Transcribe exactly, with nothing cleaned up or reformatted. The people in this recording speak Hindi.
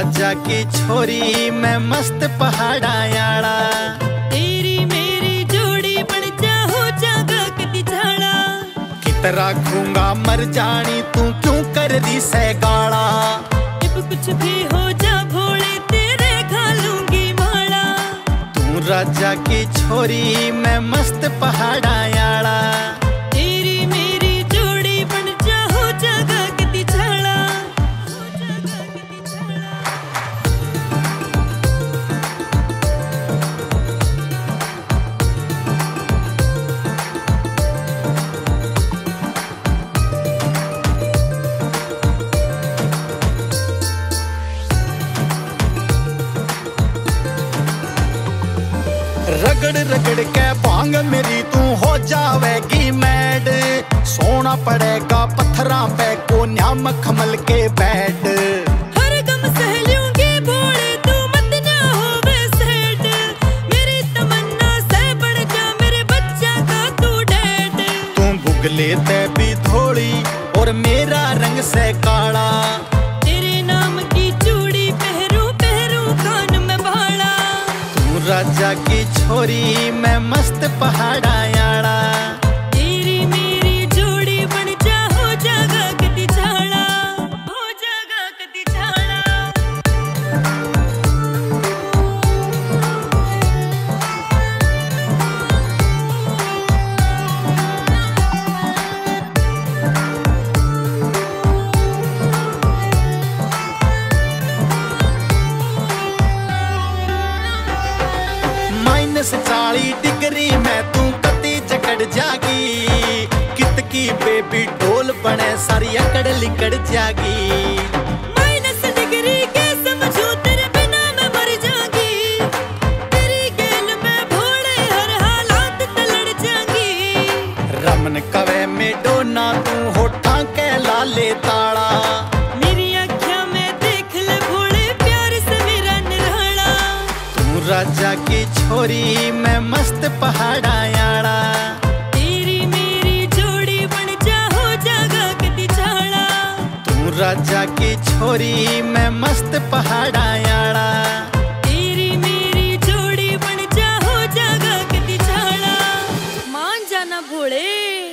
राजा की छोरी मैं मस्त पहाड़ा याड़ा। तेरी मेरी जोड़ी बन जा हो जागा कदी झाड़ा। कितरा खूंगा मर जानी तू क्यों कर दी से गाड़ा। जब कुछ भी हो जा भोले तेरे खा लूंगी माड़ा। तू राजा की छोरी मैं मस्त पहाड़ा याड़ा। तेरी मेरी जोड़ी बन जा हो जागा कदी झाड़ा। रगड़ रगड़ के भांग मेरी तू हो जावेगी मैड। सोना पड़ेगा पत्थरां पे को न्याम खमल के बैठ। हर गम सह लूंगी भोले तू मत ना होवे सेठ। मेरी तमन्ना से बढ़ जा मेरे बच्चा का तू डैड। तू भुगले ते भी थोड़ी और मेरा रंग से काला। तेरे नाम की चूड़ी पहरू पहरू कान में बाला। तू राजा की छोरी मैं मस्त पहाड़ा याड़ा। तेरी मेरी जोड़ी बन जा हो जागा कदी झाड़ा। हो जागा कदी झाड़ा। माइनस चाली डिग्री में तू कती जकड़ जागी। कित की बेबी ढोल बने सारी अकड़ लिकड़ जागी। माइनस डिग्री के समझू तेरे बिना मैं मर जागी। तेरी गेल में भोले हर हालात तलड़ जागी। रमन कवे में डोना तू होठा के लाले ताड़ा। मेरी अखियां में देख ले भोले प्यार से मेरा निराला। तू राजा की छोरी मैं मस्त पहाड़ा याड़ा। तेरी मेरी जोड़ी बन जा हो जागा कदी झाड़ा। तू राजा की छोरी मैं मस्त पहाड़ा याड़ा। तेरी मेरी जोड़ी बन जा हो जागा कदी झाड़ा। मान जाना भोले।